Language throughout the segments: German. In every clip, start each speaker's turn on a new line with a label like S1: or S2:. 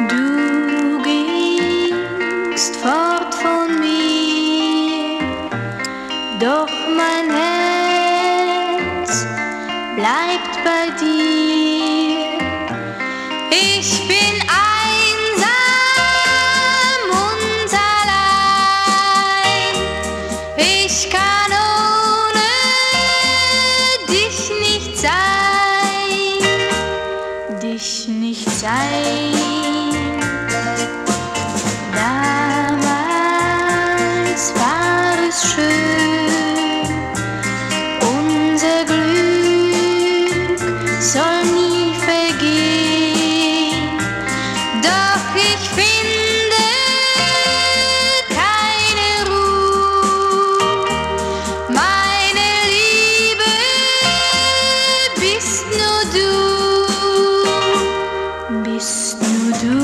S1: Du gingst fort von mir, doch mein Herz bleibt bei dir. Ich bin einsam und allein, ich kann ohne dich nicht sein, dich nicht sein. Damals war es schön, unser Glück soll nie vergehen, doch ich finde keine Ruhe. Meine Liebe bist nur du, bist nur du.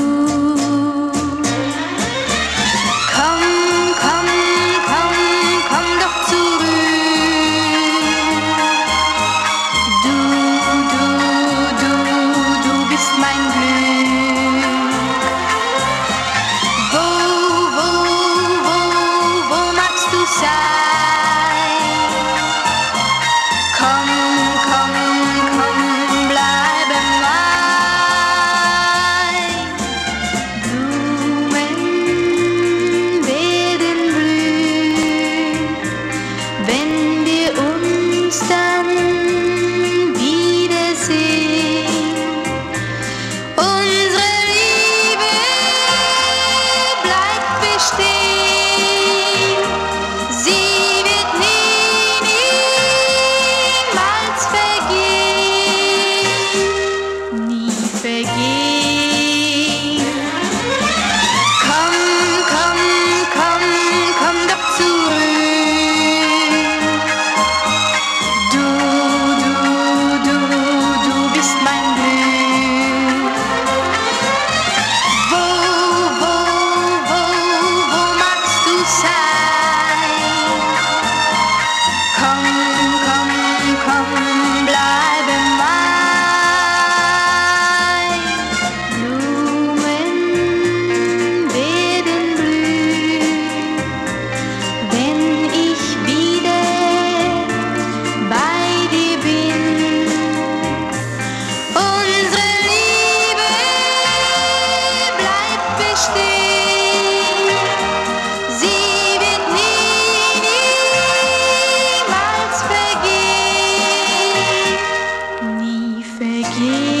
S1: Komm, komm, komm, komm doch zurück. Du, du, du, du bist mein Glück. Wo, wo, wo, wo magst du sein? Komm, komm, komm, bleibe mein. Blumen werden blühen, wenn wir uns dann wiedersehen. Unsere Liebe bleibt bestehen, sie wird niemals vergehen, nie vergehen. Komm, komm, komm, komm doch zurück. Du, du, du, du bist mein Glück. Wo, wo, wo, wo magst du sein? Komm, komm, komm, bleibe mein. Blumen werden blühen, wenn ich wieder bei dir bin. Unsere Liebe bleibt bestehen, sie wird niemals vergehen, nie vergehen.